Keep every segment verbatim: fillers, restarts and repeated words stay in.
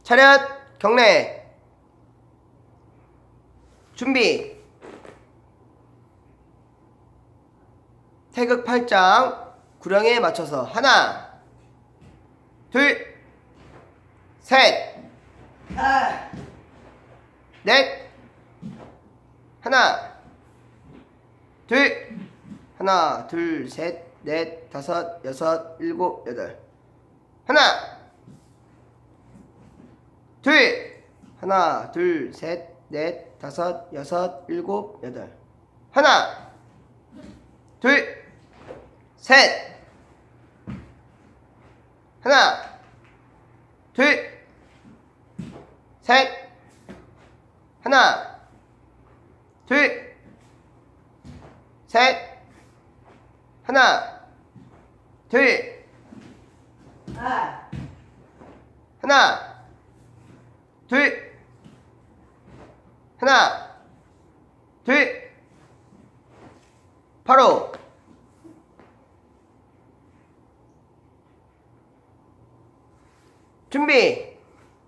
차렷 경례 준비. 태극 팔 장 구령에 맞춰서 하나 둘 셋 넷 하나 둘 하나 둘 셋 넷 다섯 여섯 일곱 여덟 하나 둘 하나 둘 셋 넷 다섯 여섯 일곱 여덟 하나 둘 셋 하나 둘 셋 하나 둘 셋 하나 둘 하나 둘 하나 둘 바로 준비.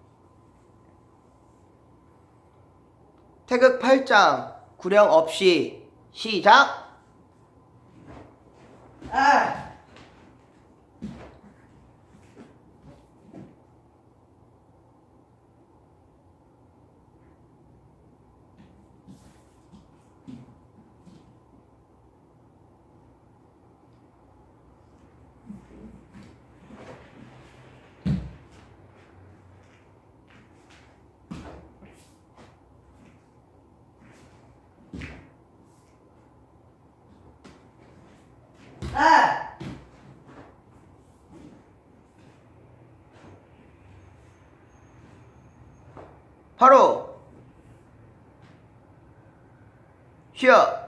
태극 팔 장 구령 없이 시작. 아. 아! 바로 쉬어.